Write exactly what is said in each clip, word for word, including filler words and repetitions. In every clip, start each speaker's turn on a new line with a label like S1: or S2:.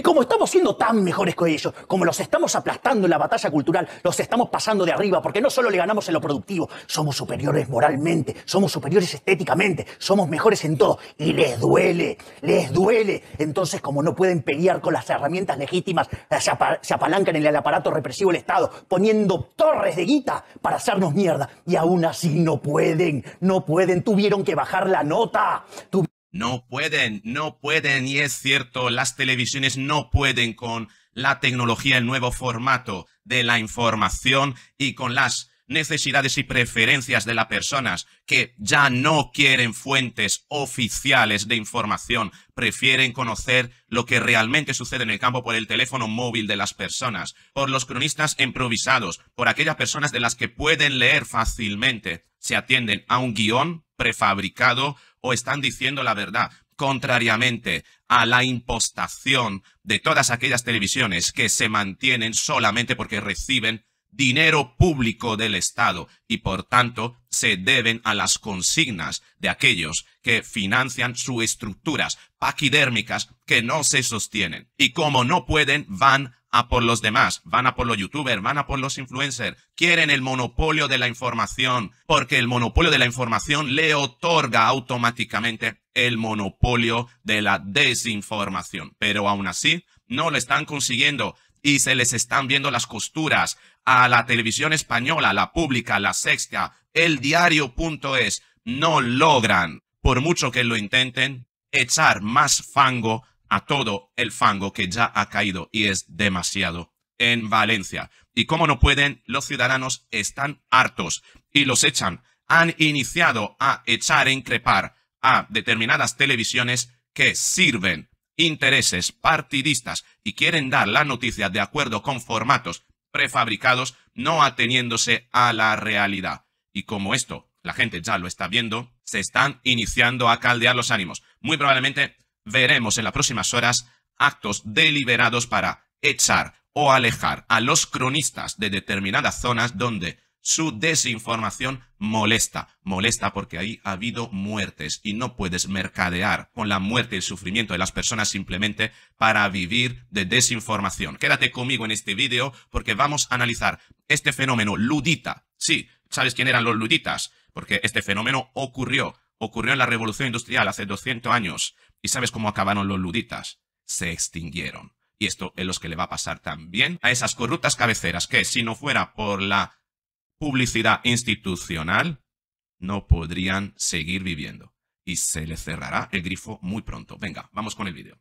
S1: como estamos siendo tan mejores que ellos, como los estamos aplastando en la batalla cultural, los estamos pasando de arriba, porque no solo le ganamos en lo productivo, somos superiores moralmente, somos superiores estéticamente, somos mejores en todo. Y les duele, les duele. Entonces, como no pueden pelear con las herramientas legítimas, se, apa se apalancan en el aparato represivo del Estado, poniendo torres de guita para hacernos mierda. Y aún así no pueden, no pueden, tuvieron que bajar la nota. Tu
S2: No pueden, no pueden, y es cierto, las televisiones no pueden con la tecnología, el nuevo formato de la información y con las necesidades y preferencias de las personas que ya no quieren fuentes oficiales de información, prefieren conocer lo que realmente sucede en el campo por el teléfono móvil de las personas, por los cronistas improvisados, por aquellas personas de las que pueden leer fácilmente, se atienden a un guión prefabricado o están diciendo la verdad, contrariamente a la impostación de todas aquellas televisiones que se mantienen solamente porque reciben dinero público del Estado y por tanto se deben a las consignas de aquellos que financian sus estructuras paquidérmicas que no se sostienen. Y como no pueden, van a por los demás, van a por los youtubers, van a por los influencers, quieren el monopolio de la información, porque el monopolio de la información le otorga automáticamente el monopolio de la desinformación. Pero aún así, no lo están consiguiendo y se les están viendo las costuras a la televisión española, la pública, la Sexta, el diario.es. No logran, por mucho que lo intenten, echar más fango a todo el fango que ya ha caído y es demasiado en Valencia. Y como no pueden, los ciudadanos están hartos y los echan. Han iniciado a echar, increpar a determinadas televisiones que sirven intereses partidistas y quieren dar la noticia de acuerdo con formatos prefabricados, no ateniéndose a la realidad. Y como esto la gente ya lo está viendo, se están iniciando a caldear los ánimos. Muy probablemente veremos en las próximas horas actos deliberados para echar o alejar a los cronistas de determinadas zonas donde su desinformación molesta. Molesta porque ahí ha habido muertes y no puedes mercadear con la muerte y el sufrimiento de las personas simplemente para vivir de desinformación. Quédate conmigo en este vídeo porque vamos a analizar este fenómeno ludita. Sí, ¿sabes quién eran los luditas? Porque este fenómeno ocurrió. Ocurrió en la Revolución Industrial hace doscientos años. ¿Y sabes cómo acabaron los luditas? Se extinguieron. Y esto es lo que le va a pasar también a esas corruptas cabeceras que, si no fuera por la publicidad institucional, no podrían seguir viviendo. Y se les cerrará el grifo muy pronto. Venga, vamos con el vídeo.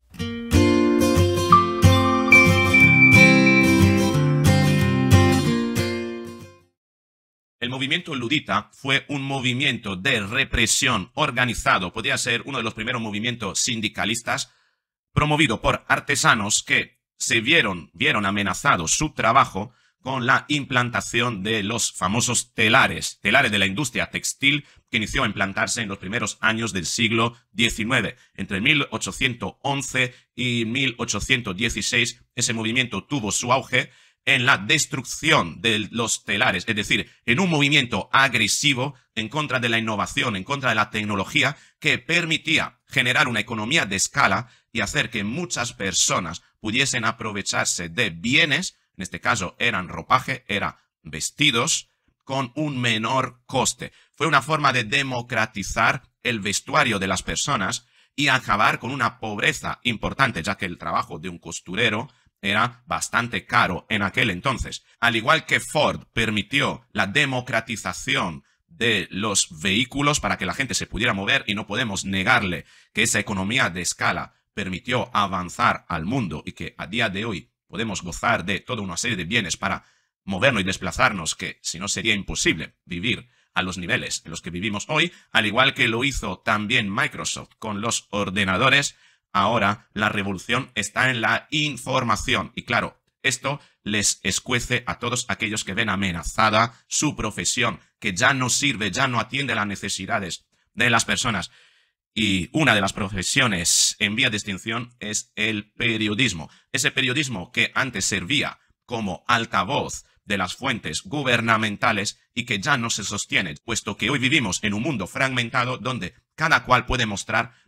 S2: El movimiento ludita fue un movimiento de represión organizado, podría ser uno de los primeros movimientos sindicalistas, promovido por artesanos que se vieron, vieron amenazado su trabajo con la implantación de los famosos telares, telares de la industria textil que inició a implantarse en los primeros años del siglo diecinueve. Entre mil ochocientos once y mil ochocientos dieciséis ese movimiento tuvo su auge en la destrucción de los telares, es decir, en un movimiento agresivo en contra de la innovación, en contra de la tecnología que permitía generar una economía de escala y hacer que muchas personas pudiesen aprovecharse de bienes, en este caso eran ropaje, eran vestidos, con un menor coste. Fue una forma de democratizar el vestuario de las personas y acabar con una pobreza importante, ya que el trabajo de un costurero era bastante caro en aquel entonces. Al igual que Ford permitió la democratización de los vehículos para que la gente se pudiera mover, y no podemos negarle que esa economía de escala permitió avanzar al mundo y que a día de hoy podemos gozar de toda una serie de bienes para movernos y desplazarnos, que si no sería imposible vivir a los niveles en los que vivimos hoy, al igual que lo hizo también Microsoft con los ordenadores. Ahora la revolución está en la información y claro, esto les escuece a todos aquellos que ven amenazada su profesión, que ya no sirve, ya no atiende a las necesidades de las personas. Y una de las profesiones en vía de extinción es el periodismo. Ese periodismo que antes servía como altavoz de las fuentes gubernamentales y que ya no se sostiene, puesto que hoy vivimos en un mundo fragmentado donde cada cual puede mostrar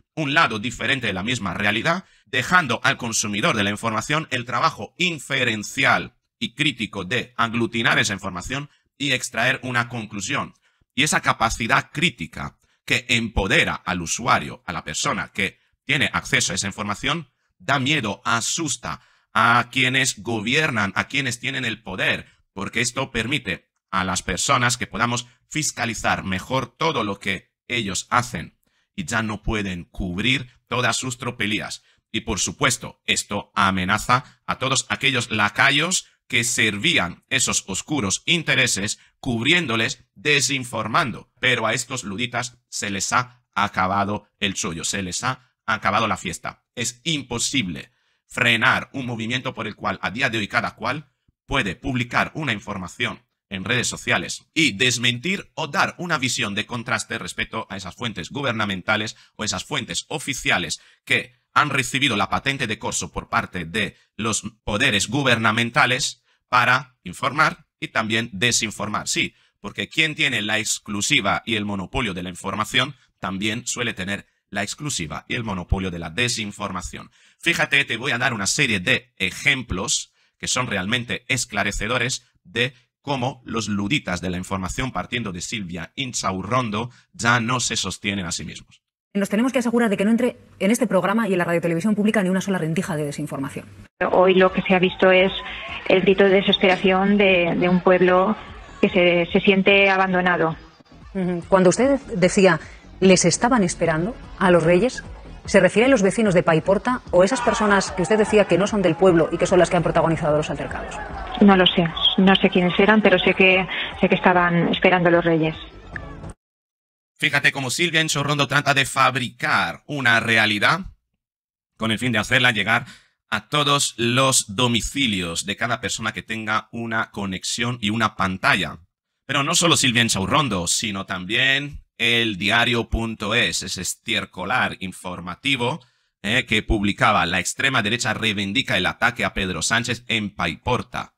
S2: un lado diferente de la misma realidad, dejando al consumidor de la información el trabajo inferencial y crítico de aglutinar esa información y extraer una conclusión. Y esa capacidad crítica que empodera al usuario, a la persona que tiene acceso a esa información, da miedo, asusta a quienes gobiernan, a quienes tienen el poder, porque esto permite a las personas que podamos fiscalizar mejor todo lo que ellos hacen y ya no pueden cubrir todas sus tropelías. Y por supuesto, esto amenaza a todos aquellos lacayos que servían esos oscuros intereses cubriéndoles, desinformando. Pero a estos luditas se les ha acabado el chollo, se les ha acabado la fiesta. Es imposible frenar un movimiento por el cual a día de hoy cada cual puede publicar una información en redes sociales y desmentir o dar una visión de contraste respecto a esas fuentes gubernamentales o esas fuentes oficiales que han recibido la patente de corso por parte de los poderes gubernamentales para informar y también desinformar. Sí, porque quien tiene la exclusiva y el monopolio de la información también suele tener la exclusiva y el monopolio de la desinformación. Fíjate, te voy a dar una serie de ejemplos que son realmente esclarecedores de cómo los luditas de la información partiendo de Silvia Inchaurrondo ya no se sostienen a sí mismos.
S3: Nos tenemos que asegurar de que no entre en este programa y en la radiotelevisión pública ni una sola rendija de desinformación.
S4: Hoy lo que se ha visto es el grito de desesperación de, de un pueblo que se, se siente abandonado.
S3: Cuando usted decía les estaban esperando a los reyes, ¿se refiere a los vecinos de Paiporta o a esas personas que usted decía que no son del pueblo y que son las que han protagonizado los altercados?
S4: No lo sé, no sé quiénes eran, pero sé que, sé que estaban esperando a los reyes.
S2: Fíjate cómo Silvia Inchaurrondo trata de fabricar una realidad con el fin de hacerla llegar a todos los domicilios de cada persona que tenga una conexión y una pantalla. Pero no solo Silvia Inchaurrondo, sino también el diario punto es, ese estiércolar informativo eh, que publicaba la extrema derecha reivindica el ataque a Pedro Sánchez en Paiporta.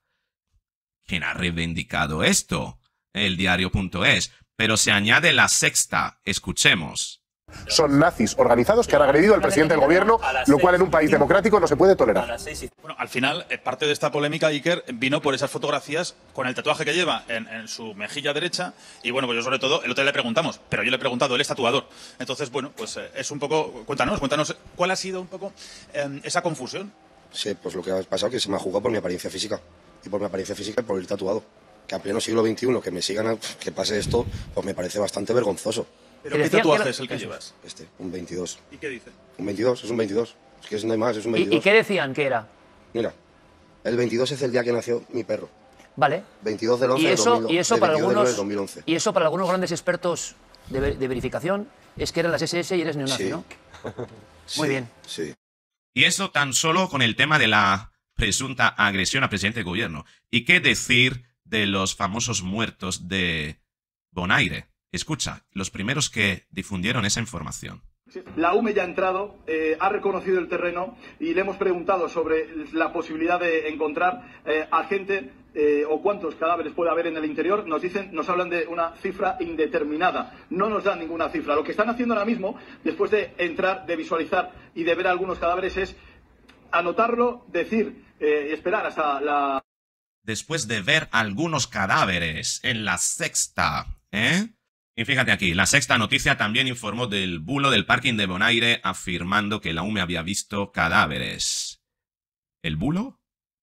S2: ¿Quién ha reivindicado esto? El diario punto es. Pero se añade la sexta. Escuchemos.
S5: Son nazis organizados que han agredido al presidente del gobierno, lo cual en un país democrático no se puede tolerar.
S6: Bueno, al final, parte de esta polémica, Iker, vino por esas fotografías con el tatuaje que lleva en, en su mejilla derecha. Y bueno, pues yo sobre todo, el otro día le preguntamos, pero yo le he preguntado, él es tatuador. Entonces, bueno, pues eh, es un poco... Cuéntanos, cuéntanos, ¿cuál ha sido un poco eh, esa confusión?
S7: Sí, pues lo que ha pasado es que se me ha jugado por mi apariencia física. Y por mi apariencia física y por ir tatuado. Que a pleno siglo veintiuno que me sigan, que pase esto, pues me parece bastante vergonzoso.
S6: ¿Pero qué tatuaje es el que llevas?
S7: Este, un veintidós.
S6: ¿Y qué dice?
S7: Un veintidós, es un veintidós. Es que no hay más, es un veintidós.
S8: ¿Y, ¿Y qué decían que era?
S7: Mira, el veintidós es el día que nació mi perro.
S8: Vale.
S7: veintidós del once
S8: y eso,
S7: del dos mil,
S8: y eso para algunos
S7: del dos mil once.
S8: Y eso para algunos grandes expertos de, de verificación es que eran las ese ese y eres neonazi,
S7: sí.
S8: ¿no?
S7: Sí,
S8: muy bien.
S7: Sí.
S2: Y eso tan solo con el tema de la presunta agresión al presidente del gobierno. ¿Y qué decir de los famosos muertos de Bonaire? Escucha, los primeros que difundieron esa información.
S9: La U M E ya ha entrado, eh, ha reconocido el terreno y le hemos preguntado sobre la posibilidad de encontrar eh, a gente eh, o cuántos cadáveres puede haber en el interior. Nos dicen, nos hablan de una cifra indeterminada. No nos dan ninguna cifra. Lo que están haciendo ahora mismo, después de entrar, de visualizar y de ver algunos cadáveres, es anotarlo, decir eh, y esperar hasta la...
S2: Después de ver algunos cadáveres en la sexta, ¿eh? Y fíjate aquí, la sexta noticia también informó del bulo del parking de Bonaire afirmando que la U M E había visto cadáveres. ¿El bulo?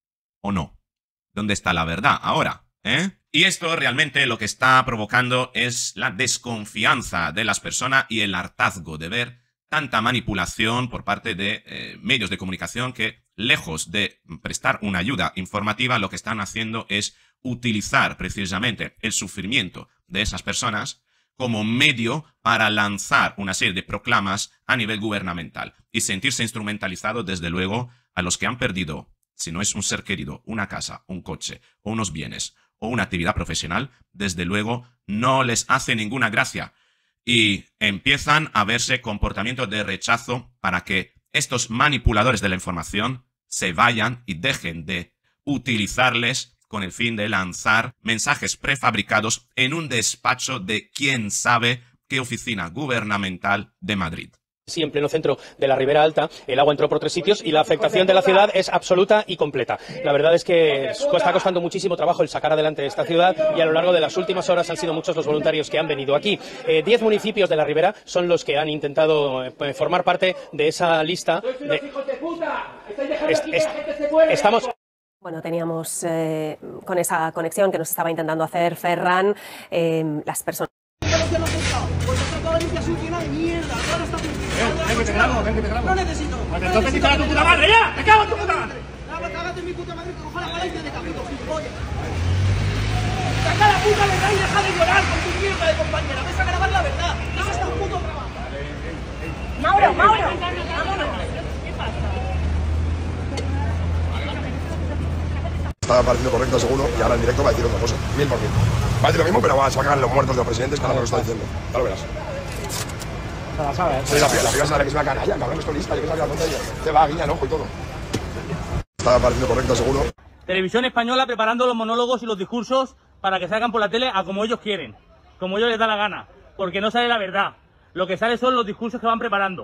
S2: ¿O no? ¿Dónde está la verdad ahora? ¿Eh? Y esto realmente lo que está provocando es la desconfianza de las personas y el hartazgo de ver tanta manipulación por parte de eh, medios de comunicación que, lejos de prestar una ayuda informativa, lo que están haciendo es utilizar precisamente el sufrimiento de esas personas como medio para lanzar una serie de proclamas a nivel gubernamental y sentirse instrumentalizado, desde luego, a los que han perdido, si no es un ser querido, una casa, un coche, o unos bienes, o una actividad profesional, desde luego no les hace ninguna gracia. Y empiezan a verse comportamientos de rechazo para que estos manipuladores de la información se vayan y dejen de utilizarles con el fin de lanzar mensajes prefabricados en un despacho de quién sabe qué oficina gubernamental de Madrid.
S10: Sí, en pleno centro de la Ribera Alta, el agua entró por tres sitios y la afectación de la ciudad es absoluta y completa. La verdad es que está costando muchísimo trabajo el sacar adelante esta ciudad y a lo largo de las últimas horas han sido muchos los voluntarios que han venido aquí. Eh, diez municipios de la Ribera son los que han intentado eh, formar parte de esa lista. De... Est est estamos...
S11: Bueno, teníamos eh, con esa conexión que nos estaba intentando hacer Ferran, eh, las personas...
S12: Ven, que te grabo, ven, que te grabo. No necesito. Pues entonces quita a tu puta madre, ya. ¡Me cago en tu puta madre! Cágate en mi puta madre, que cojo la pala y te decapito, gilipollas. Saca la puta verdad y deja de llorar con tu mierda de compañera. Ves a grabar la verdad. Eso está un puto trabajo. Mauro, Mauro. Vámonos. ¿Qué pasa?
S7: Estaba pareciendo correcto seguro y ahora en directo va a decir otra cosa. Mil por mil. Va a decir lo mismo, pero va a sacar los muertos de los presidentes, cada uno lo está diciendo. Ya lo verás.
S12: La sabes.
S7: Sí, la piba, la piba sabe que es una canalla, cabrón, estoy lista, yo que sabía la tontería. Te va a guiñar el ojo y todo. Estaba pareciendo correcto seguro.
S13: Televisión Española preparando los monólogos y los discursos para que salgan por la tele a como ellos quieren, como ellos les da la gana, porque no sale la verdad. Lo que sale son los discursos que van preparando.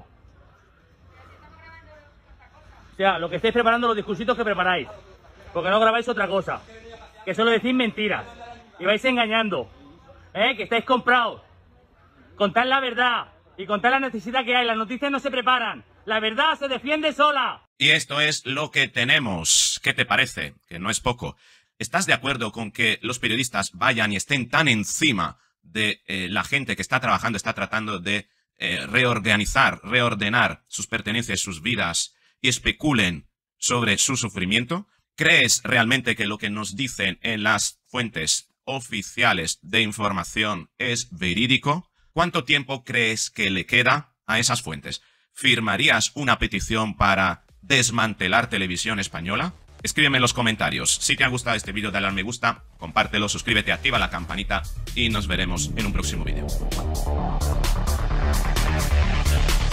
S13: O sea, lo que estáis preparando, los discursitos que preparáis, porque no grabáis otra cosa, que solo decís mentiras y vais engañando, ¿eh? Que estáis comprados. Contad la verdad. Y contar la necesidad que hay, las noticias no se preparan. La verdad se defiende sola.
S2: Y esto es lo que tenemos. ¿Qué te parece? Que no es poco. ¿Estás de acuerdo con que los periodistas vayan y estén tan encima de eh, la gente que está trabajando, está tratando de eh, reorganizar, reordenar sus pertenencias, sus vidas y especulen sobre su sufrimiento? ¿Crees realmente que lo que nos dicen en las fuentes oficiales de información es verídico? ¿Cuánto tiempo crees que le queda a esas fuentes? ¿Firmarías una petición para desmantelar Televisión Española? Escríbeme en los comentarios. Si te ha gustado este vídeo, dale al me gusta, compártelo, suscríbete, activa la campanita y nos veremos en un próximo vídeo.